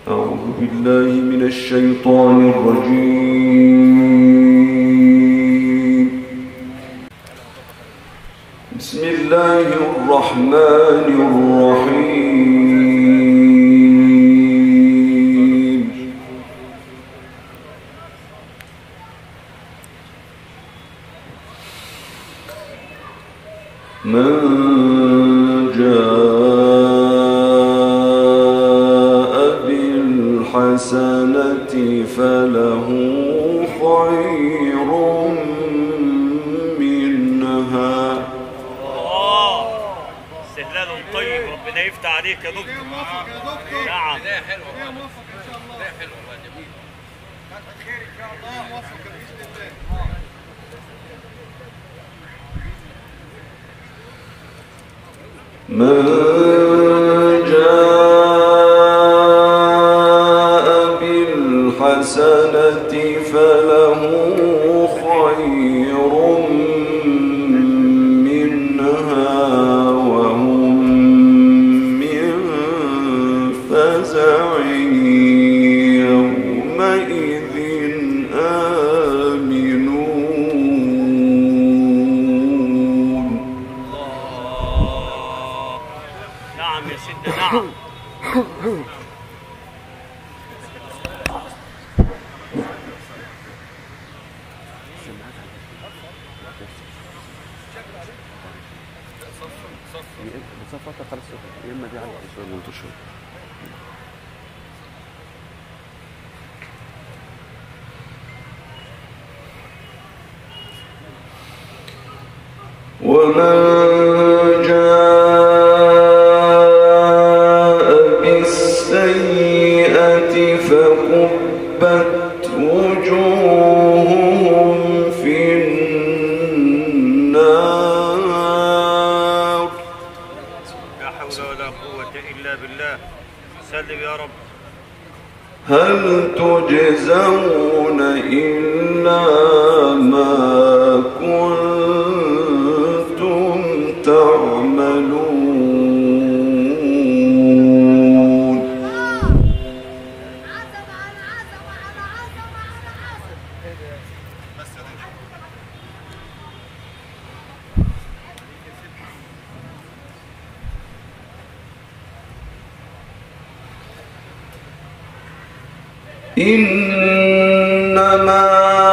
أعوذ بالله من الشيطان الرجيم. بسم الله الرحمن الرحيم. من جاء بالحسنة فله خير منها. استهلال طيب، ربنا يفتح عليك يا دكتور. نعم، لا حلوه، لا موفق ان شاء الله. لا حلوه والله، جميل. فتحة خير ان شاء الله، موفق باذن الله. من جاء بالحسنة فله خير منها وهم من فزع يومئذ آمنون. نعم يا سيدنا، نعم. بتصفى خلاص يا اما دي على الشغل منتشر. ومن جاء بالسيئة فكبت وجوههم في النار. لا حول ولا قوة إلا بالله. سلم يا رب. هل تجزون إلا ما كنتم تعملون. إنما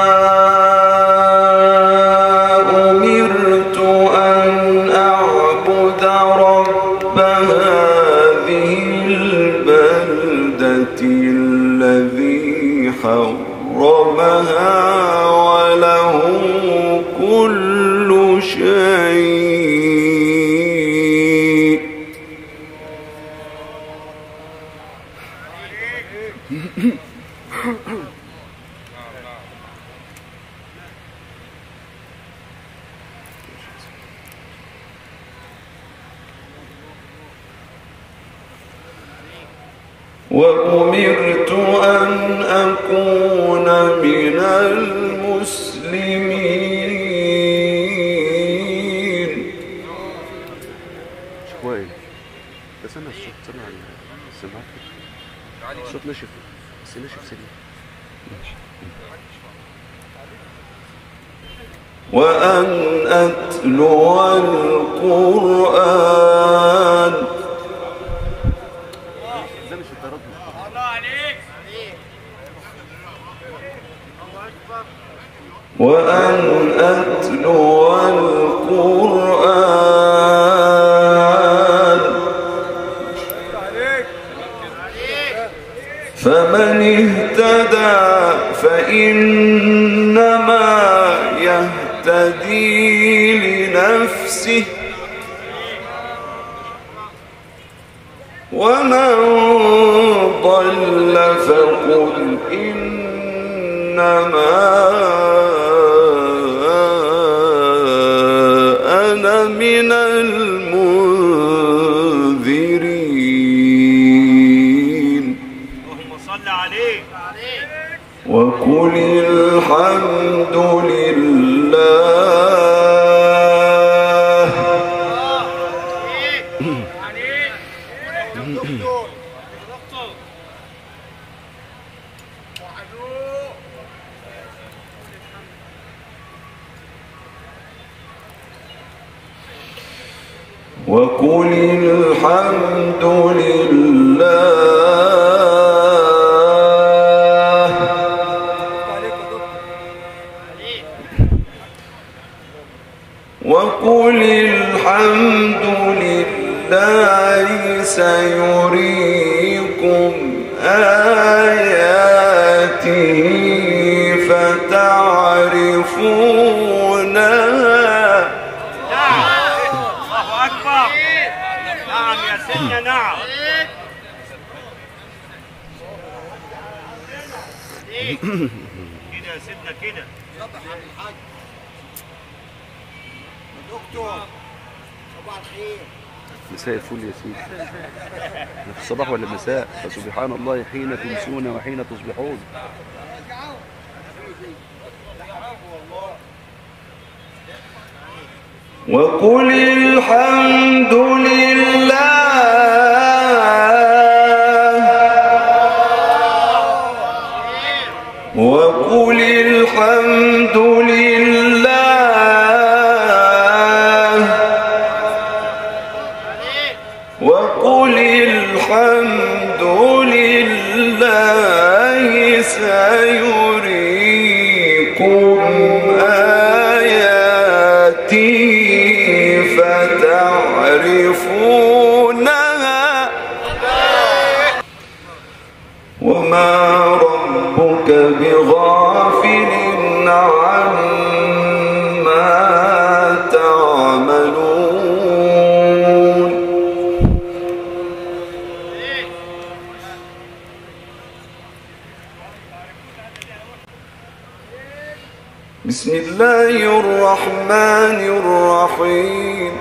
أمرت أن أعبد رب هذه البلدة الذي حرمها وله كل شيء. وأمرت أن أكون من المسلمين. كويس. استنى الصوت طلع السماعات. الصوت نشف بس نشف سريع. وأن أتلو القرآن. ده مش التردد. الله عليك. وأن أتلو القرآن فمن اهتدى فإنما يهتدي لنفسه ومن ضل فقل إنما أنا من المنذرين. اللهم صل عليه. وقل الحمد لله. وقل الحمد لله وقل الحمد لله سيريكم آياته فتعرفونها. الله أكبر. نعم يا سيدنا نعم. كده يا سيدنا كده. دكتور صباح الخير. مساء الفل يا سيدي. احنا في الصباح ولا المساء؟ فسبحان الله حين تمسون وحين تصبحون. وقل الحمد لله وقل الحمد لله وقل الحمد لله سيريكم آياته فتعرفونها وما ربك بغافل عما تعملون. بسم الله الرحمن الرحيم.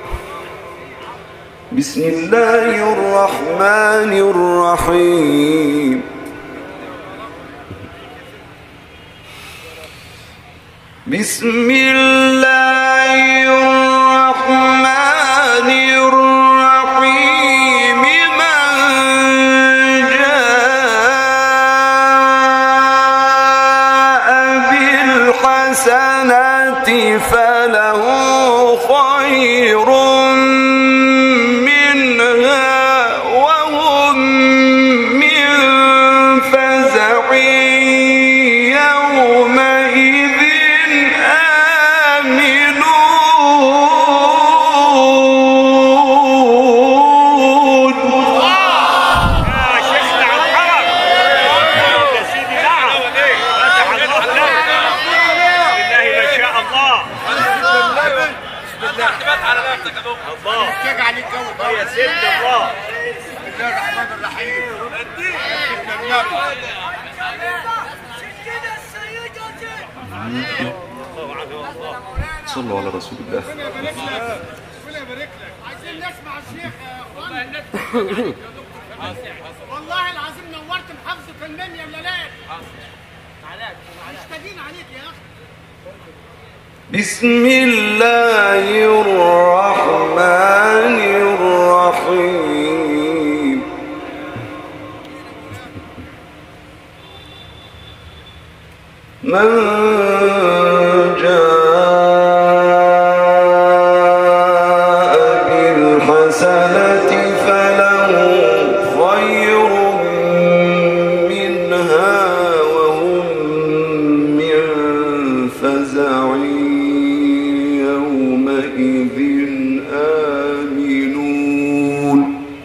بسم الله الرحمن الرحيم. بسم الله الرحمن الرحيم. من جاء بالحسنة فله خير صلوا على رسول الله. ربنا يبارك لك. عايزين نسمع الشيخ يا اخوان. والله العظيم نورت محافظة المنيا الليلات. مشتاقين عليك يا اخي. بسم الله الرحمن الرحيم. من جاء بالحسنة فله خير منها وهم من فزع يومئذ آمنون.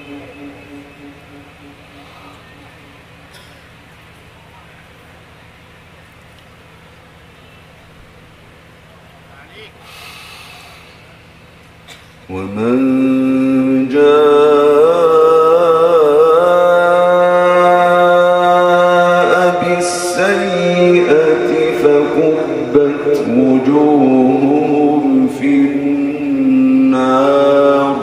ومن جاء بالسيئة فكبت وجوههم في النار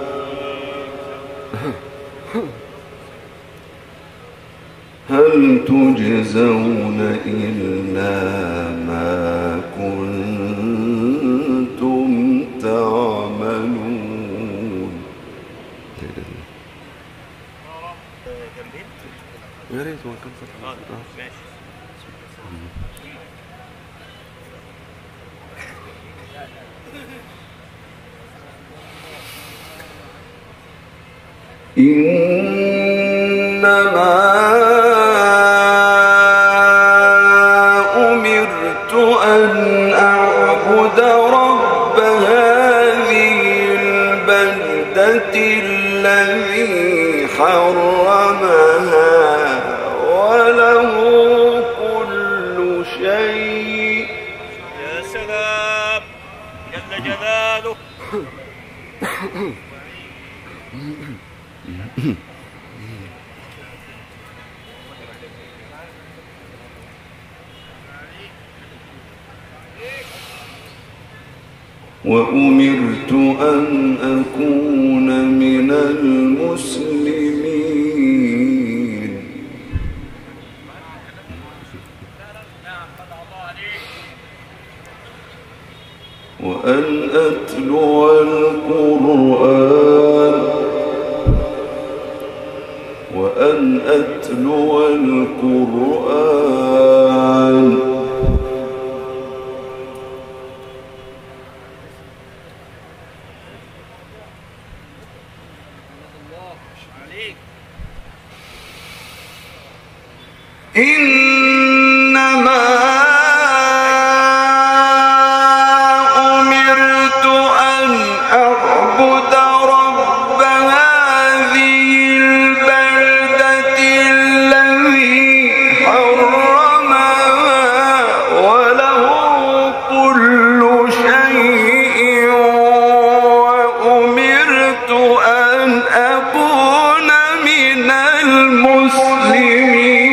هل تجزون إلا ما كنتم تعملون. يا ريت هو كان فتح. ماشي. إنما أمرت أن أعبد رب هذه البلدة الذي حرمها وله كل شيء. يا سلام جل جلاله. وأمرت أن أكون من المسلمين وأن أتلو القرآن إنما أمرت أن أعبد رب هذه البلدة الذي حرمها وله كل شيء وأمرت أن أكون من المسلمين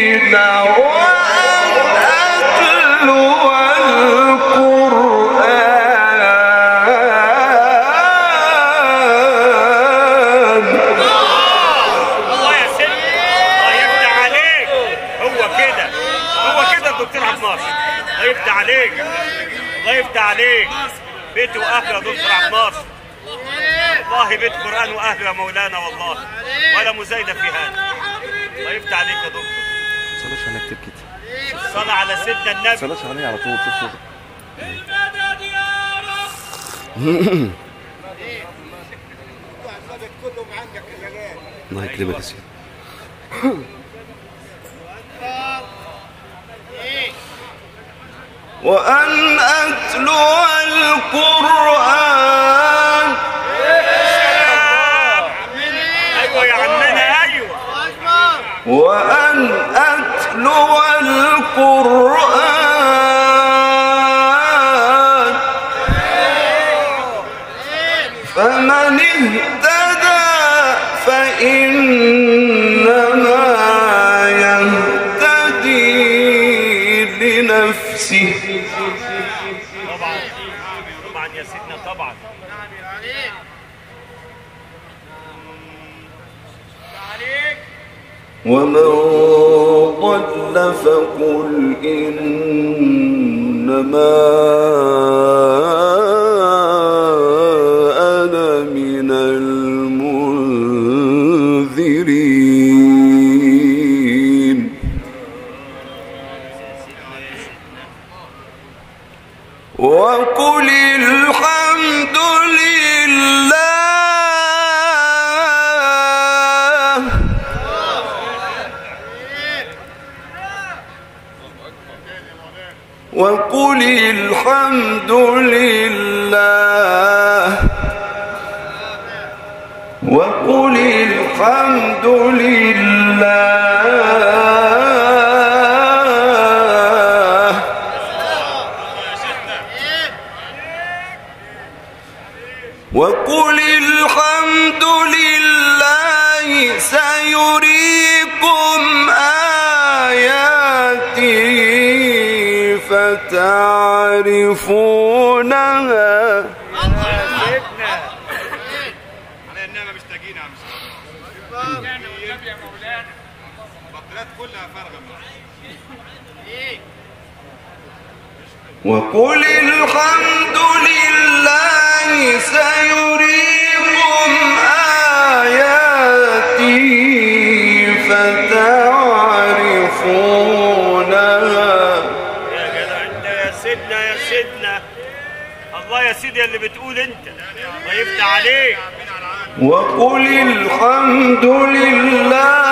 الله يفتح عليك. بيت واهله يا دكتور عبد الناصر. والله بيت قران واهله يا مولانا والله ولا مزايده في هذا. الله يفتح عليك يا دكتور. صلاش على كتير كده. الصلاة على سيدنا النبي. صلاش عليه على طول. شوف صوتك. الله يكرمك يا سيدي. وأن أتلو القرآن. أيوة يا عمنا أيوة. وأن أتلو القرآن فمن اهتدى فإنما يهتدي لنفسه. طبعا يا سيدنا طبعا. ومن ضل فقل إنما أنا من المنذرين. وقل الحمد لله. وقل الحمد لله. وقل الحمد لله. وقل الحمد لله سيريكم آياته فتعرفونها. سيدنا على اننا مشتاقين يا عم النبي يا مولانا. البطلات كلها فارغه. وقل الحمد لله سيريكم آياته فتعرفونها. يا جدع انت يا سيدنا يا سيدنا. الله يا سيدي اللي بتقول انت. الله يفتح عليك. وقل الحمد لله.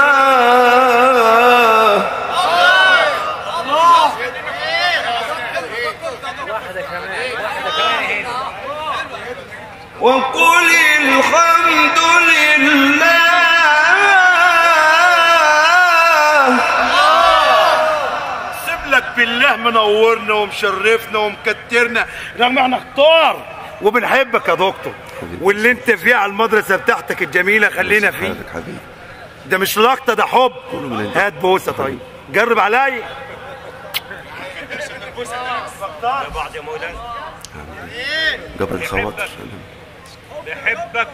وقل الحمد لله. سيب لك بالله منورنا ومشرفنا ومكترنا رغم احنا اختار وبنحبك يا دكتور، واللي انت فيه على المدرسه بتاعتك الجميله خلينا فيه. حبيبي ده مش لقطه ده حب. هات بوسه طيب جرب عليا. يا بعض يا مولانا. قبل الخواطر بحبك.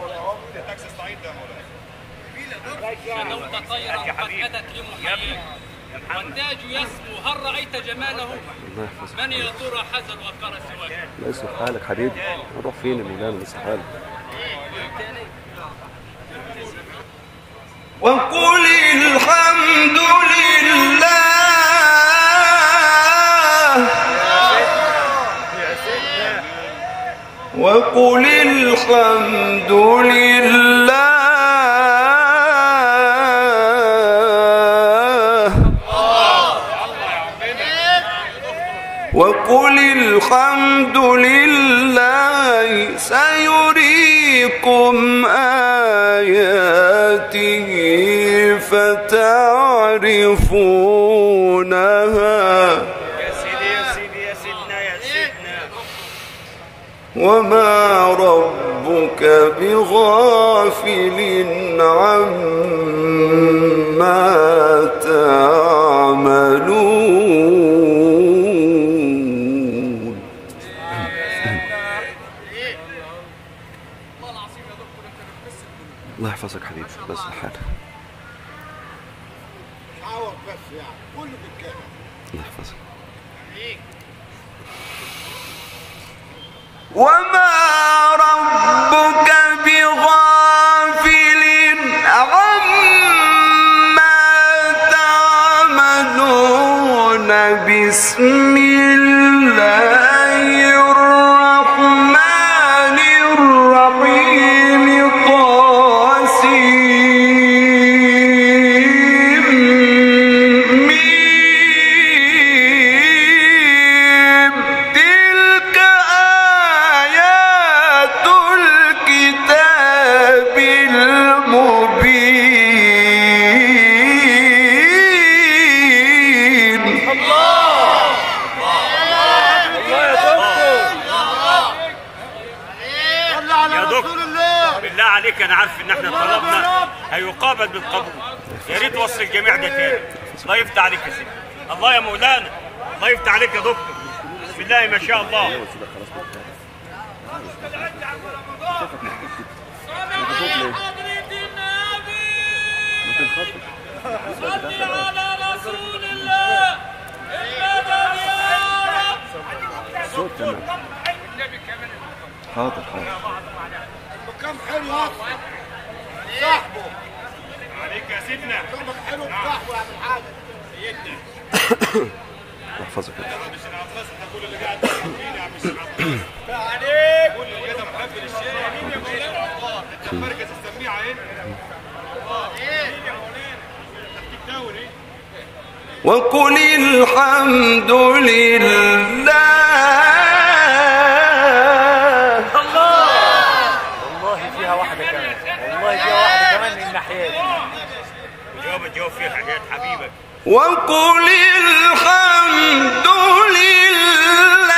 شنوت طيرا قد أتت لمحييه والتاج يسمو هل رأيت جماله؟ من يا ترى حزن وأفكار سواك؟ لا يصلح حالك حبيبي. نروح فين يا مولانا؟ يصلح حالك. وقل الحمد لله. وقل الحمد لله. وقل الحمد لله سيريكم آياته فتعرفونها. يا سيدي يا سيدي يا سيدنا يا سيدنا. وما ربك بغافل عما تعملون. الله يحفظك حبيبي. بس لحالك. الله يحفظك. وما ربك بغافل عما تعملون. بسم الله الرحمن الرحيم. انا عارف ان احنا طلبنا هيقابل بالقبول. يا ريت وصل الجميع ده تاني. الله يفتح عليك يا سيدي. الله يا مولانا. الله يفتح عليك يا دكتور. بسم الله ما شاء الله. صل على رسول الله. صوت تمام. حاضر حاضر. كم حلو صاحبه عليك يا سيدنا. كم حلو صاحبه يا عم الحاج سيدنا. يحفظك. كل اللي قاعد يا عم عليك. كل اللي كده محب للشارع. مين يا مولانا؟ الله انت مركز السميعه هنا. ايه يا مولانا؟ تحت ايه؟ وقل الحمد لله. جاوب فيها حاجات حبيبك. وقل الحمد لله.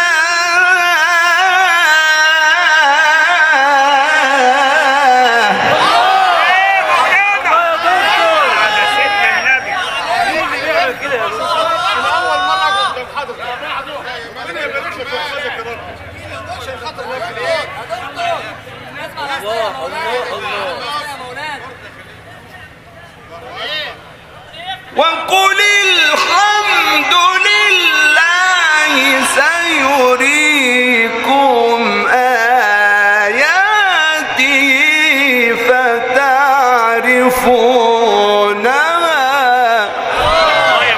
على سيدنا النبي. كده يا باشا. من اول مره قدام حضرتك. ربنا يبارك لك ويحفظك يا رب. عشان خاطر الله يخليك. الله الله الله. وقل الحمد لله سيريكم آياته فتعرفونها. الله يا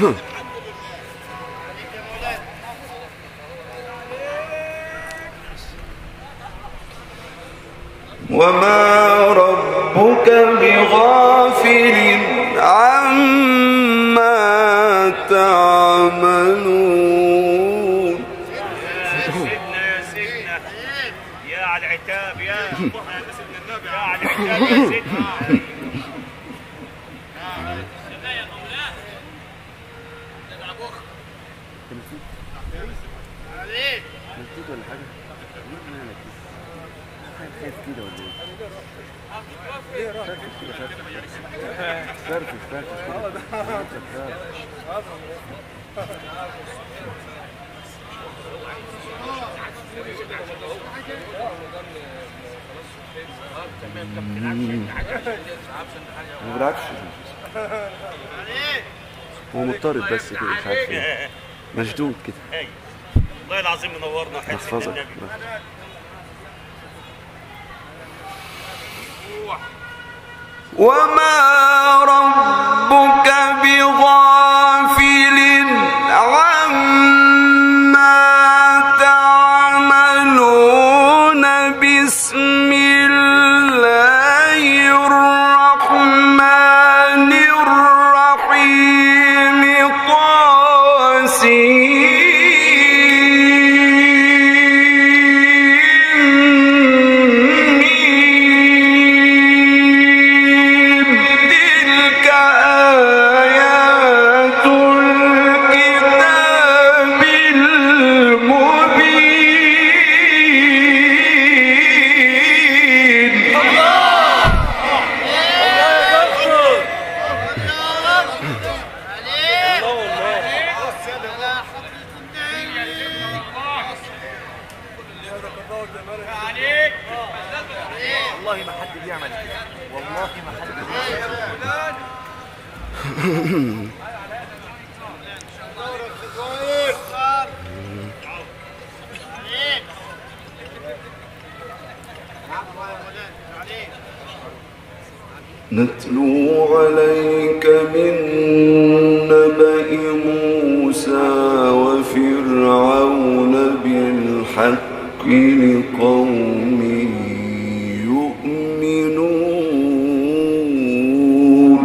وما ربك بغافل عما تعملون. يا سيدنا يا على العتاب يا على العتاب يا سيدنا. ولا حاجه خايف كده ولا ايه؟ فرفش كده فرفش ما بيلعبش هو مضطرب بس كده مش عارف ايه مشدود كده. والله العظيم منورنا محفظة وما ربك بغافل عما تعملون. بسم الله الرحمن الرحيم. والله ما حد بيعمل كده، والله ما حد بيعمل نتلو عليك من نبأ موسى وفرعون بالحق لقوم يؤمنون.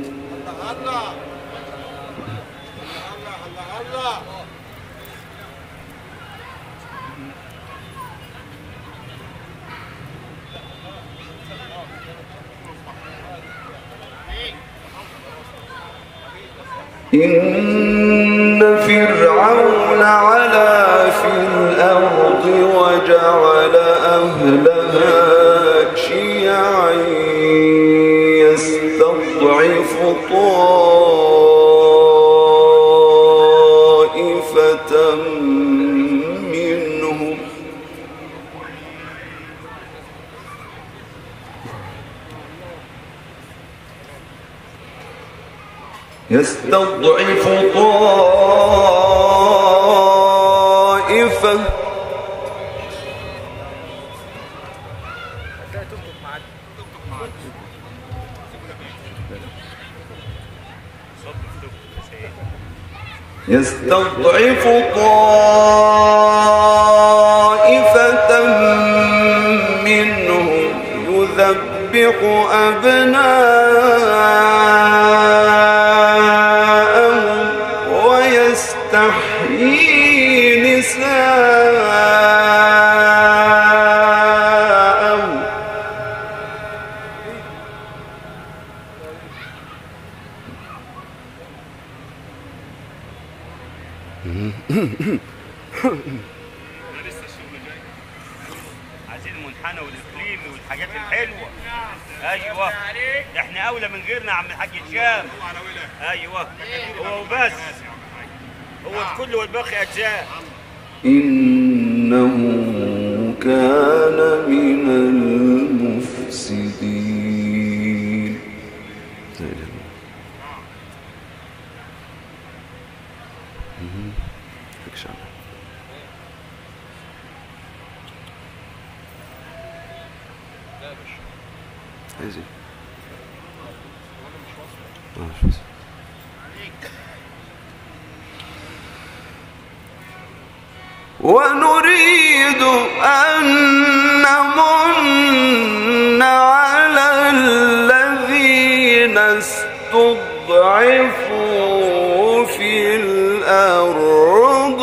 إن فرعون علا في الأرض وجعل أهلها شيعا يستضعف طائفة منهم يستضعف طائفة منهم يذبح أبناءهم ويستحيي نساءهم. لسه الشغل جاي، عايزين المنحنى والاقليمي والحاجات الحلوه. ايوه احنا اولى من غيرنا يا عم الحاج هشام. ايوه هو وبس، هو الكل والباقي اجزاء. إنه كان من المفسدين. ونريد أن نمن على الذين استضعفوا في الأرض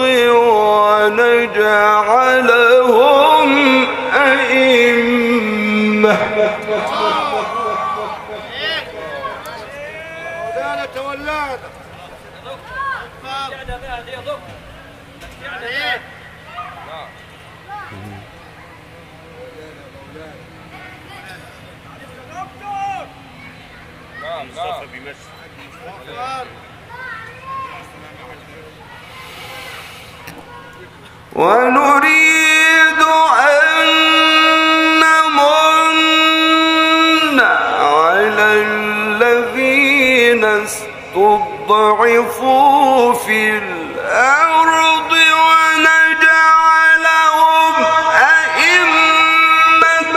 ونجعلهم أئمة. مولانا تولانا. مصطفى بيمشي. ونريد أن نمن على الذين استضعفوا في الأرض ونجعلهم أئمة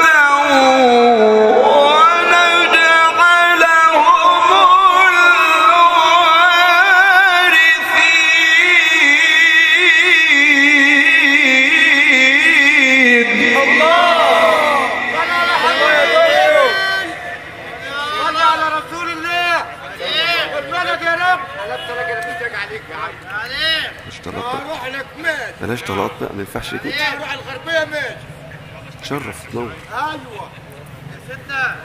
بلاش طلقات بقى، ما ينفعش كده. روح الغربية ماشي. شرف تنور. ايوه ستة.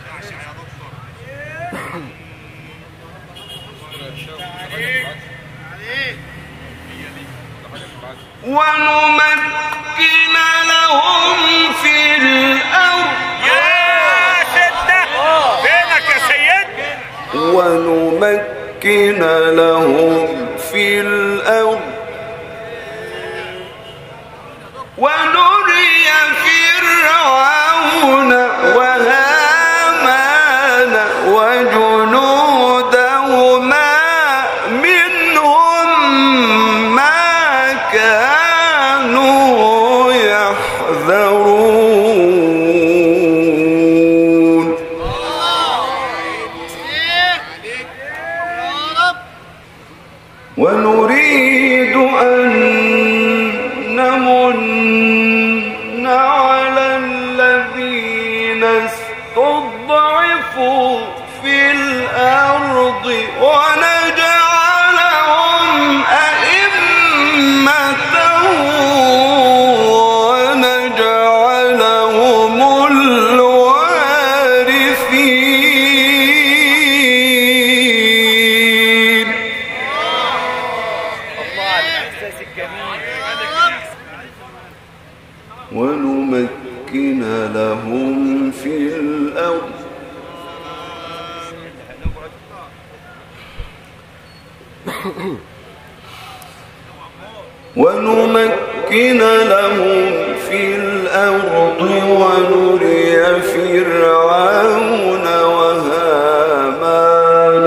ونمكن لهم في الأرض. يا ستة فينك يا سيد؟ ونمكن لهم في الأرض ونري فرعون وهامان وجنودهما منهم ما كانوا يحذرون. ونريد أن نمن على الذين استضعفوا في الأرض ونجعلهم أئمة ونجعلهم الوارثين. ونمكن لهم في الأرض ونمكن لهم في الأرض ونري فرعون وهامان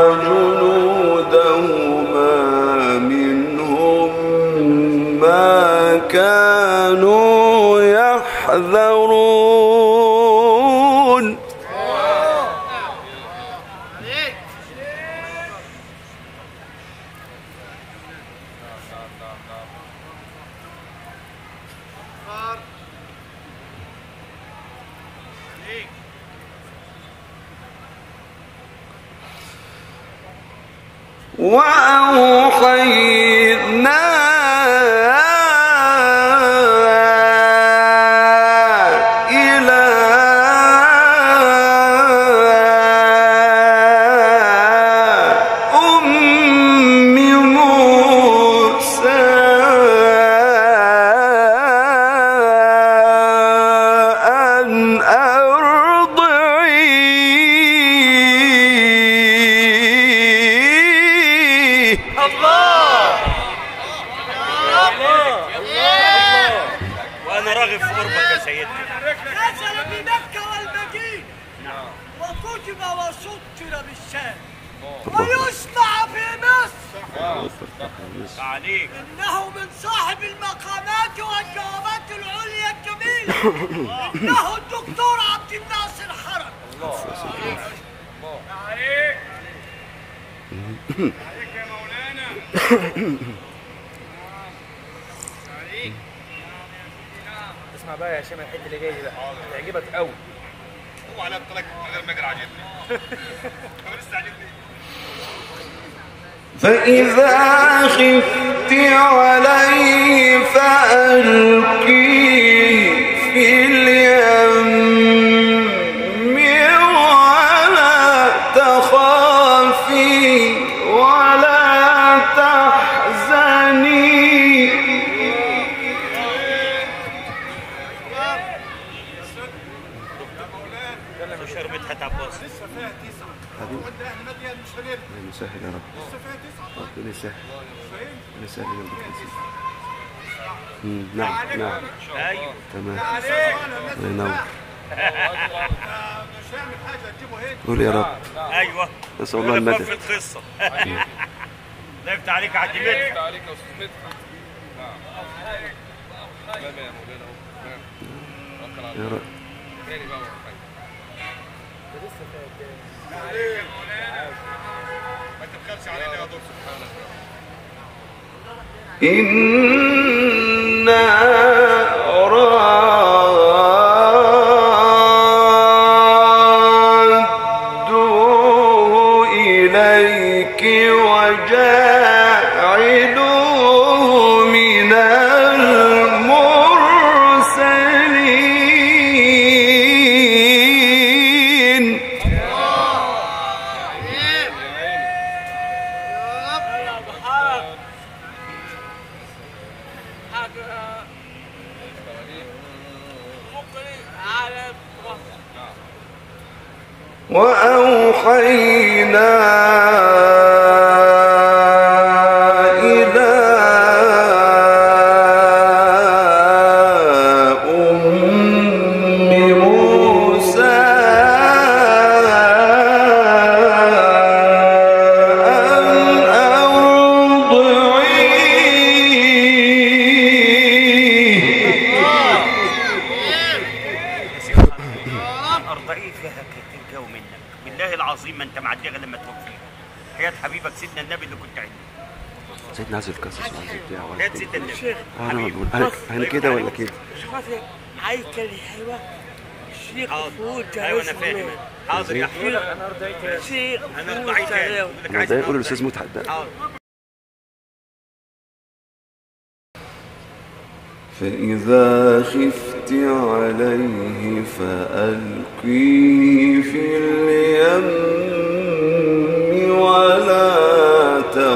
وجنودهما منهم ما كانوا يحذرون. وأوحينا إلى أم موسى أن أرضعيه. وانا راغب في قربك يا سيدنا. نزل بمكة والمدينة وكتب وسطر بالشام ويسمع في مصر عليك إنه من صاحب المقامات والجوابات العليا الجميلة إنه الدكتور عبد الناصر حرب. عليك عليك يا مولانا. عليك اسمع بقى يا هشام الحته اللي جايه دي بقى تعجبك قوي. هو على الطلاق من غير ما اجري عاجبني. هو لسه عاجبني. فإذا خفت عليه فألقيه في اليم ولا تخافي ولا تحزني. لسه فيها 9 وعند اهل مدين مش هنرجع. مسهل يا رب. لسه فيها 9. ربنا يسهل. ربنا يسهل لنا بكرة. نعم نعم. ايوه تمام. الله ينور. مش هيعمل حاجه تجيبه هنا. قول يا رب. ايوه نسأل الله المدد. في القصه. لا يفتح عليك يا حاج مدحت. يفتح عليك يا استاذ مدحت. تمام يا مولانا اهو. تمام. يا رب. تاني بقى ما تبخلش علينا يا دكتور. سبحانك إنا ردوه إليك وجاعلوه من المرسلين. وأوحينا إلى أم موسى أن ارضعيه فيها الجو منك بالله العظيم ما انت معديه غير لما توفيه. حياه حبيبك سيدنا النبي اللي كنت عنده. سيدنا عايز القصص وعايز البتاع ولا حياه سيدنا النبي. انا بقول انا كده ولا كده؟ عايز الحلوة الشيخ فوت. ايوه انا فاهم. حاضر يا حبيبي. الشيخ انا ارضعيه تاني. ما ده يقول الاستاذ مدحت ده. فإذا خفت عليه فألقيه في اليم ولا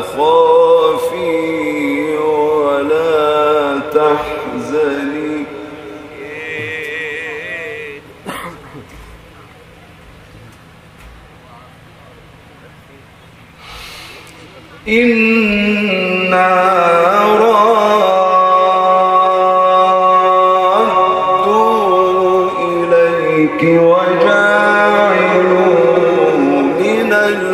تخافي ولا تحزني. إنا ردوا إليك وجاعلوا من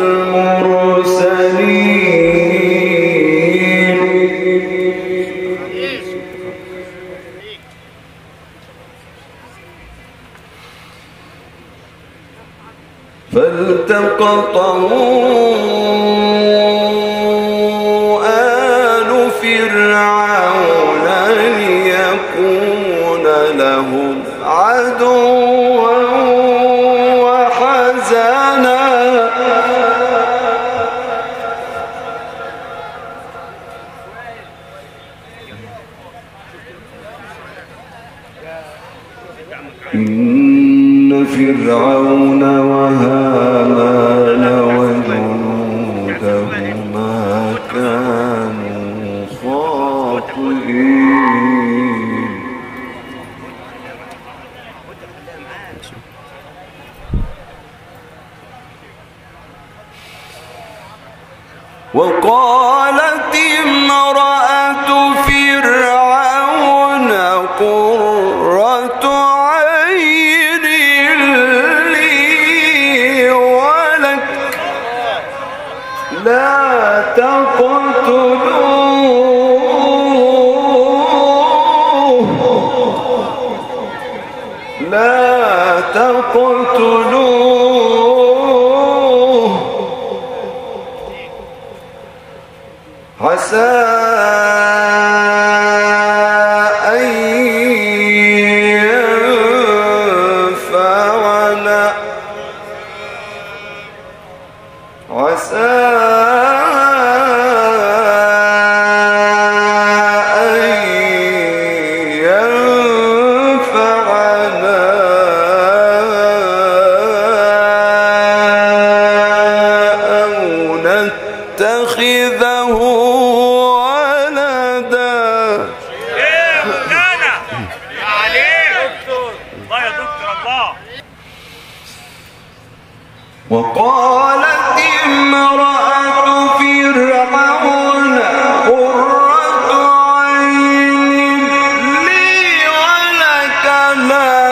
المرسلين. فالتقطه آل فرعون ليكون لهم عدوا وحزنا. إن فرعون وهامان وجنودهما كانوا خاطئين. وقالت امرأة فرعون قرة عين لي ولك لا تقتلوه عسى أن وقالت امرأة فرعون قرة عين لي ولك لا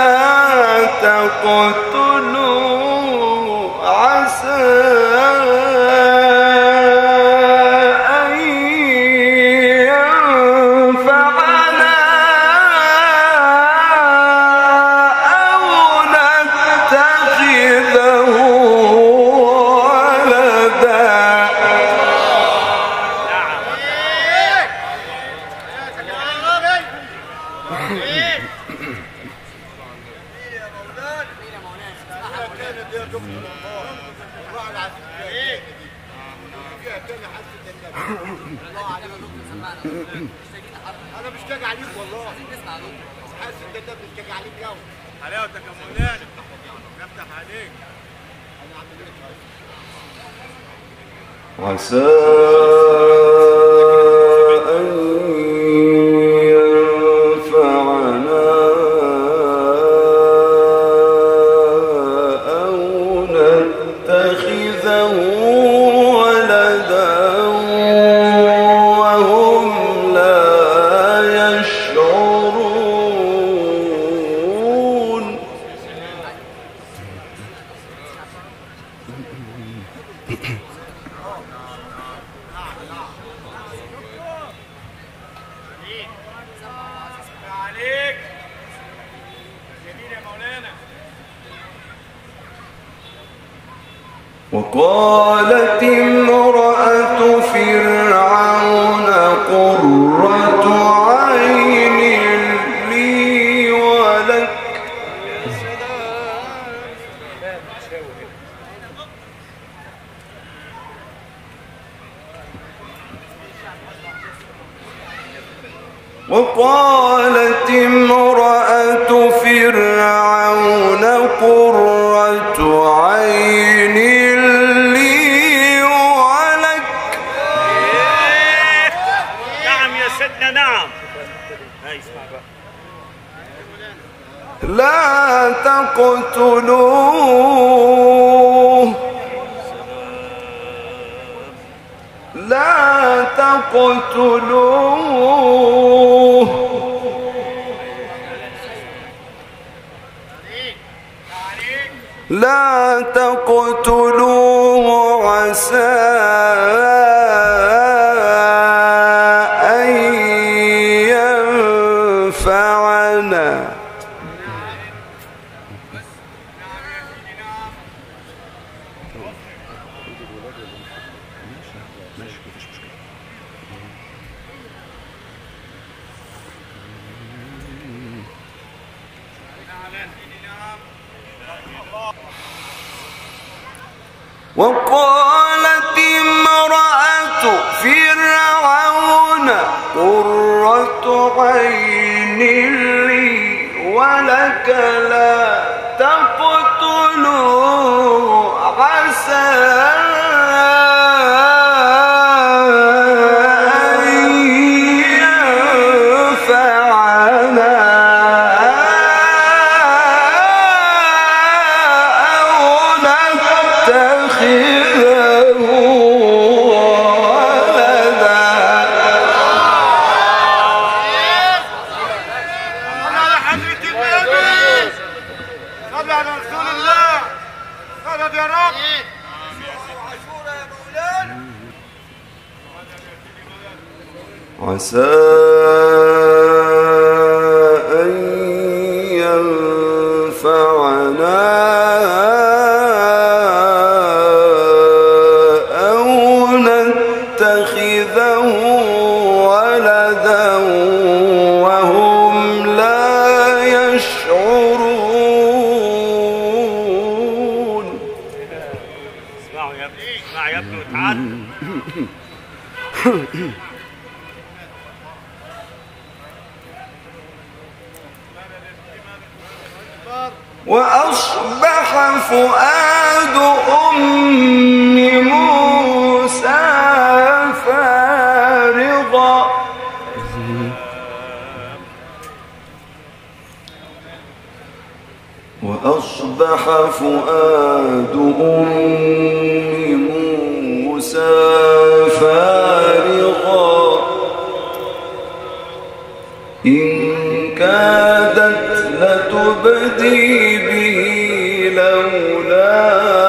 تقتلوا عسى أن ينفعنا أو نتخذه انا مشتاق عليك والله. حاسس ان انت مشتاق عليك قوي. حلاوتك يا مولانا. نفتح عليك. عسى أن ينفعنا أو نتخذه ولدا وهم لا يشعرون. عليك. جميل يا مولانا. وقالت امرأة فرعون قرة عين لي ولك وقالت امرأة فرعون قرة عين لي ولك نعم يا سيدنا نعم. اسمع بقى. لا تقتلوه لا تقتلوه لا تقتلوه عسى أن ينفعنا وقالت امرأة فرعون قرة عين لي ولك لا تقتلوا عسى أن ينفعنا أو نتخذه ولدا. على حضرة النبي. صلي على رسول الله. صلي يا رب. عسى أن ينفعنا أو نتخذه ولدا وهم لا يشعرون. اسمعوا يا ابني. اسمع يا ابني وتعال. وأصبح فؤاد أم موسى فارغا وأصبح فؤاد أم موسى فارغا إن كادت لتبدي به لولا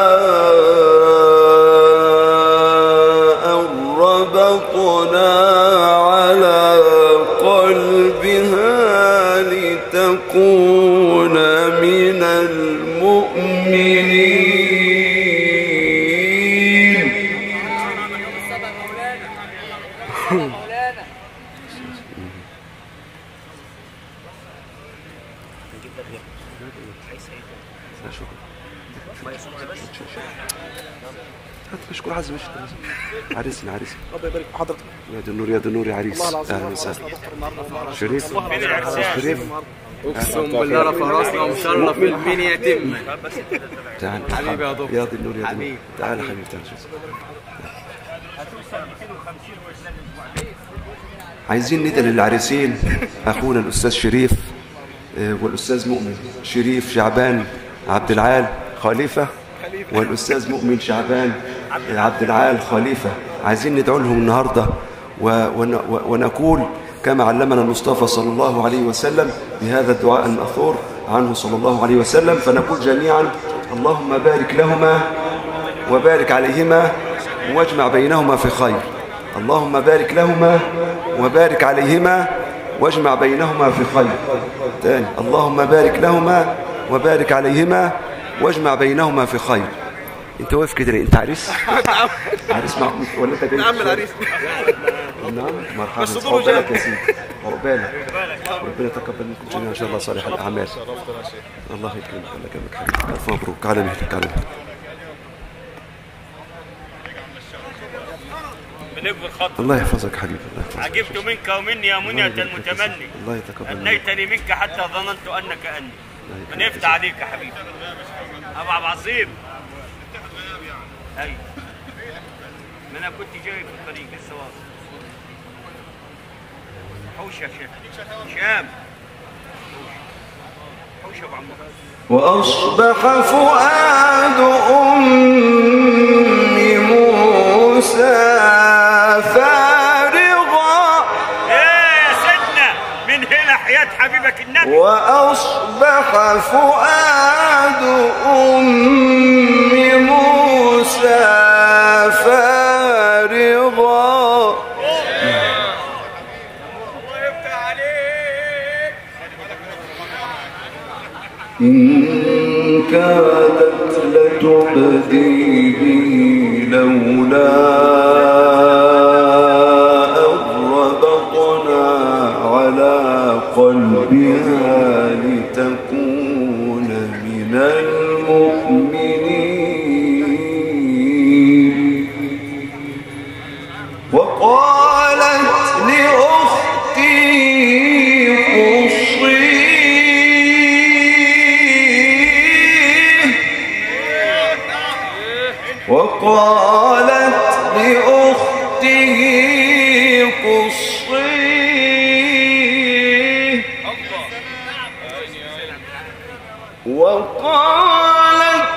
أن ربطنا على قلبها لتكون من المؤمنين. مش كل حد مش عريسنا الله يبارك في حضرتك. يا دي النور يا دي النور يا عريس. اهلا وسهلا. شريف اقسم بالله رفع راسنا ومشرف المين يتم. تعال حبيبي يا دكتور. يا دي النور يا دي النور. تعال يا حبيبي تعال. عايزين ندى للعريسين اخونا الاستاذ شريف والاستاذ مؤمن شريف شعبان عبد العال خليفه والاستاذ مؤمن شعبان عبد العال خليفه. عايزين ندعو لهم النهارده ونقول كما علمنا المصطفى صلى الله عليه وسلم بهذا الدعاء المأثور عنه صلى الله عليه وسلم. فنقول جميعا اللهم بارك لهما وبارك عليهما واجمع بينهما في خير. اللهم بارك لهما وبارك عليهما واجمع بينهما في خير. تاني اللهم بارك لهما وبارك عليهما واجمع بينهما في خير. انت واقف كده ليه؟ انت عريس؟ عريس معقول ولا انت جاي؟ نعم العريس. نعم مرحبا. عقبالك يا سيدي عقبالك. ربنا يتقبل منكم جميعا ان شاء الله صالح الاعمال. الله يكرمك الله يكرمك حبيبي. الف مبروك. على مهلك على مهلك. بنقبل خطوة. الله يحفظك حبيبي الله يحفظك. عجبت منك ومني يا منية المتمني. الله يتقبل منك. أنيتني منك حتى ظننت أنك أني. بنفتح عليك يا حبيبي. أبو عبد العظيم. أيوة. ما أنا كنت جاي في الطريق لسه واصل. حوش يا شيخ. شام. حوش يا أبو عمو. وأصبح فؤاد أم موسى فارغا. إيه يا سيدنا من هنا حياة حبيبك النبي. وأصبح فؤاد أم موسى فارغا. الله يفتح عليك. إن كادت لتبدي به لولا أن ربطنا على قلبها لتكون من المؤمنين. وقالت لأختي وقالت لأخته قصيه. وقالت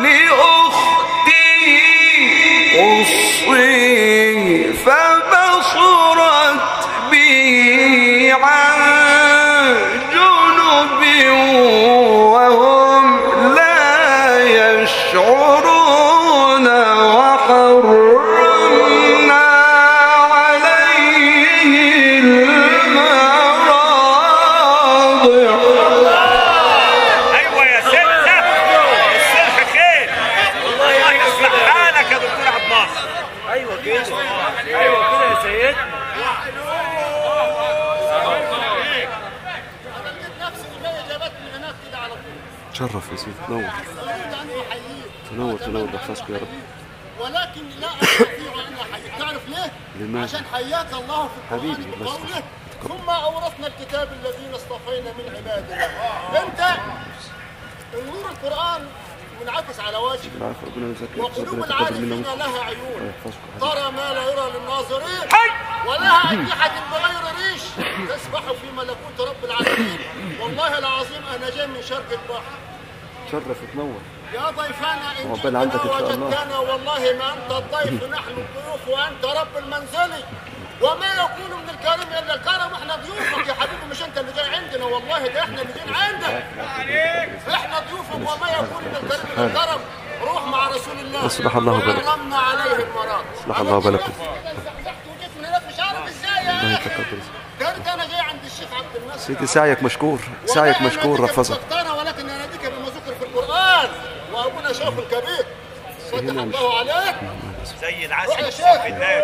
لأخته قصيه فبصرت به عن جنب وهم لا يشعرون. وحرمنا عليه المراضع. ايوه يا ستة الصلح خير. الله يصلح حالك يا دكتور عبد الناصر. ايوه كده ايوه كده يا سيدنا. تشرف يا سيدي. تنور بحفظك يا رب. ولكن لا استطيع ان احييك. تعرف ليه؟ لماذا؟ عشان حياك الله في القران حبيبي بقوله ثم اورثنا الكتاب الذين اصطفينا من عبادنا. انت نور القران منعكس على وجهك وقلوب العارفين لها عيون ترى ما لا يرى للناظرين ولها أجنحة بغير ريش تسبح في ملكوت رب العالمين. والله العظيم انا جاي من شرق البحر تشرف وتنور. يا ضيفنا إن عقبال عندك إن شاء الله. وجدتنا والله ما أنت الضيف نحن الضيوف وأنت رب المنزل، وما يكون من الكريم إلا الكرم. إحنا ضيوفك يا حبيبي، مش أنت اللي جاي عندنا، والله ده إحنا اللي جايين عندك. إحنا ضيوفك وما يكون من الكريم إلا الكرم. روح مع رسول الله. اصلح الله بالك. وحرمنا عليه المرض. اصلح الله بالك. وجيت من هناك مش عارف إزاي يا أخي. كنت أنا جاي عند الشيخ عبد الناصر. سيدي سعيك مشكور، سعيك مشكور رفضك. ولكن أناديك بما ذكر في القرآن، وأبونا شيخ الكبير فتح الله عليك زي العسل. يا شيخ.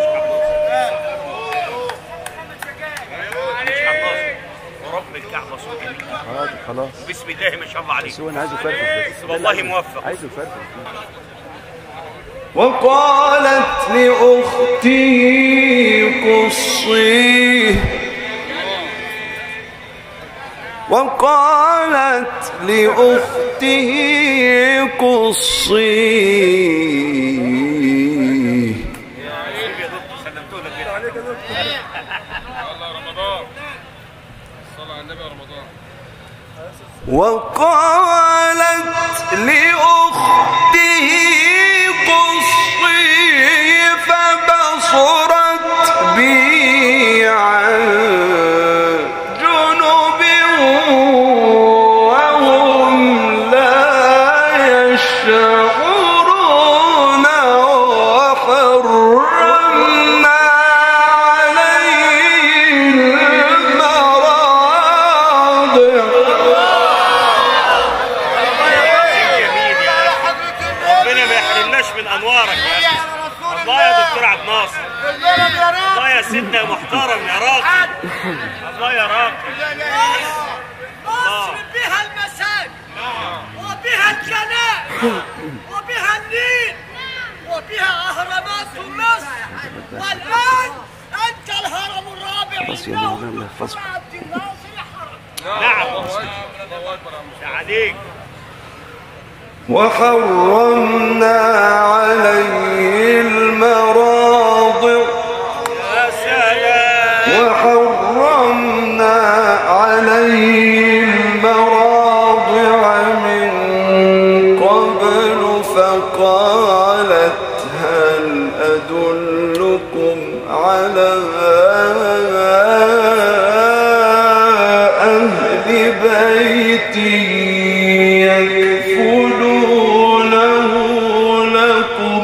ورب الكعبة صوت جميل. حاضر خلاص. بسم الله ما شاء الله عليك. بس هو انا عايزه يفرفش بس. والله موفق. عايزه يفرفش. وقالت لأخته قصيه، وقالت لأخته قصيه. سلمته لك كده. عليك يا دكتور. الله رمضان. الصلاة على النبي رمضان. وقالت لأخته قصيه فبصرت بي عن جنب وهم لا يشعرون، وحرمنا عليه المراضع. ربنا ما يحرمناش من انوارك يا اخي. الله يا دكتور عبد الناصر. الله يا سيدنا محترم يا راجل. الله يا راجل. مصر بها المساجد وبها الكنائس وبها النيل وبها اهرامات مصر، والان انت الهرم الرابع بس يا مولانا يحفظك. عبد الناصر حرم. نعم. عليك. وحرمنا عليه المراضع. يا سلام. وحرمنا عليه المراضع من قبل فقالت هل أدلكم على أهل بيتي يكفلونه لكم.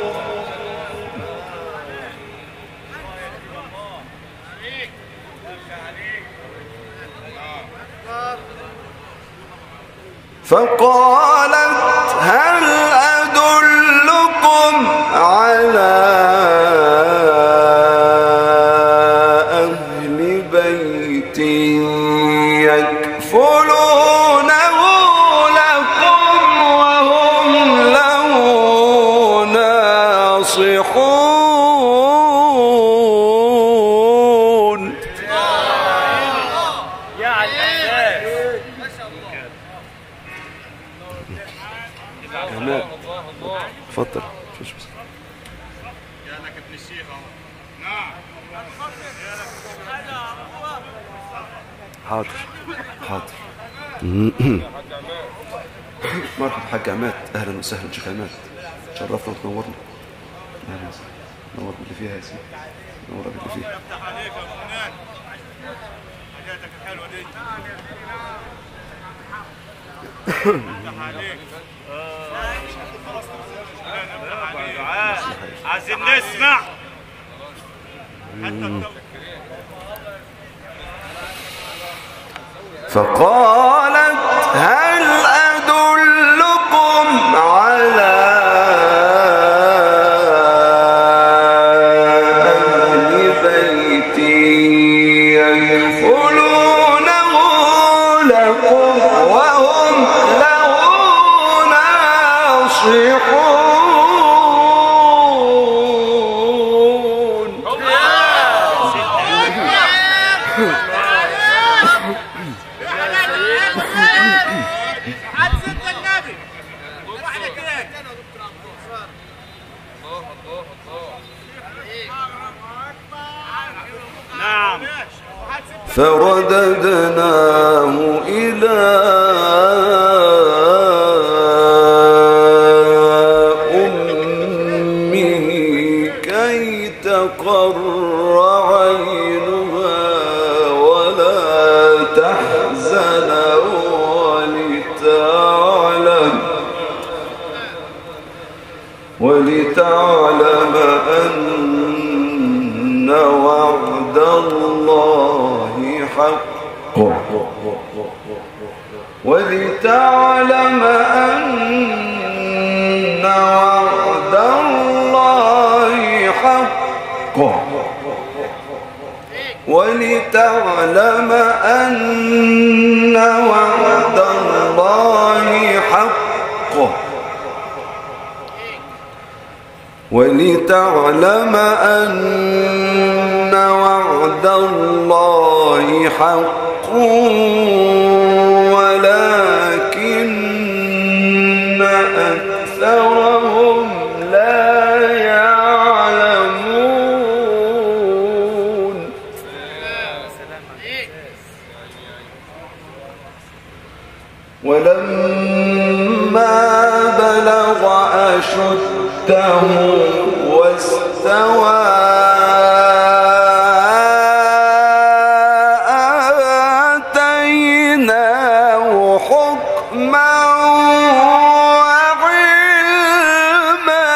فقالت هل أدلكم على أهل بيت يكفلونه لكم وهم له ناصحون. يا عزيز. جمال اتفضل. شوش بس. جالك ابن الشيخ اهو. نعم. حاضر حاضر. مرحبا حاج عماد، اهلا وسهلا شيخ عماد، شرفنا وتنورنا. اهلا وسهلا. نور باللي فيها يا سيدي، نور باللي فيها. يفتح عليك يا فنان. حاجاتك الحلوه دي. يفتح عليك. عايزين نسمع. فقالت هل أدلكم على أهل بيت يكفلونه لكم وهم له ناصحون. نعم. فرددناه إلى الله حق ولتعلم أن وعد الله حق ولتعلم أن وعد الله حق ولتعلم أن وعد الله حق ولكن أكثرهم لا يعلمون. ولما بلغ أشده واستوى آتيناه حكما وعلما.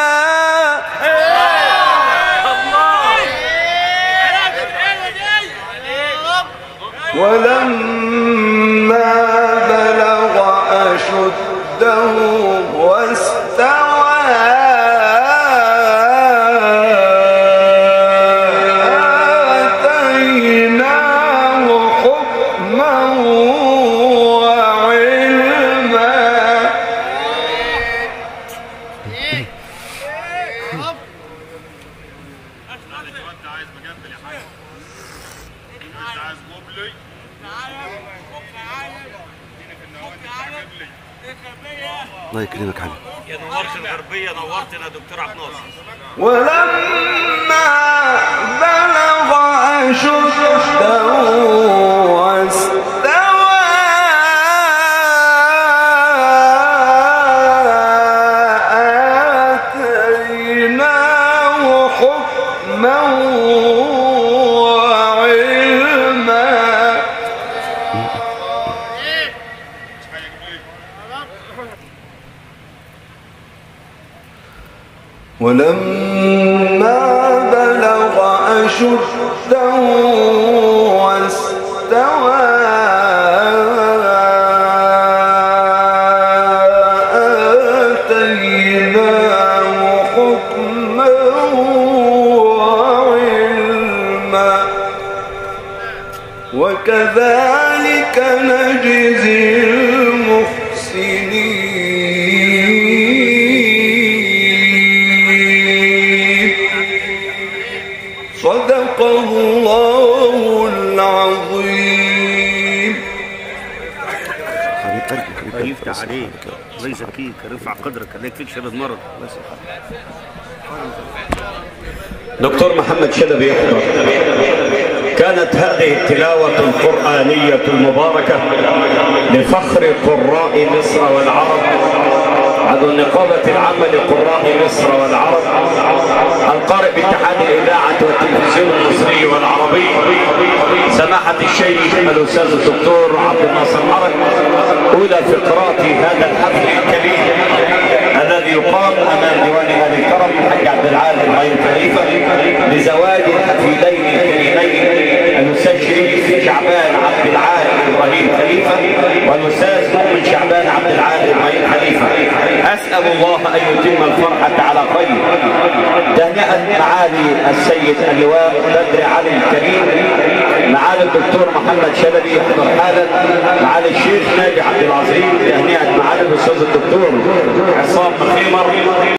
ولما بلغ أشده واستوى آتيناه حكما وعلما. الله يكرمك حبيبي. يا نورت الغربية، نورتنا يا دكتور عبد الناصر. ولما بلغ أشده واستوى آتيناه حكما وعلما. ولما بلغ أشده واستوى آتيناه حكما وعلما. وكذلك نجزي المحسنين. صدق الله العظيم. الله يفتح عليك، الله يزكيك، يرفع قدرك، الله يكفيك شر المرض. دكتور محمد شلبي يحضر. كانت هذه التلاوة القرآنية المباركة لفخر قراء مصر والعرب، عضو النقابة العامة لقراء مصر والعرب، القارئ باتحاد الإذاعة والتلفزيون المصري والعربي، سماحة الشيخ الأستاذ الدكتور عبد الناصر حرج. أولى فقرات هذا الحفل الكبير الذي يقام أمام ديوان آل الكرم الحاج عبد العال إبراهيم خليفة لزواج الحفيدين الكريمين الأستاذ شريف شعبان عبد العال إبراهيم خليفة والأستاذ مؤمن شعبان عبد العال إبراهيم خليفة. أسأل الله أن يتم الفرحة على خير. تهنئة معالي السيد اللواء بدر علي الكريم، معالي الدكتور محمد شلبي يحضر حالا، معالي الشيخ ناجي عبد العظيم، تهنئة معالي الأستاذ الدكتور عصام مخيمر.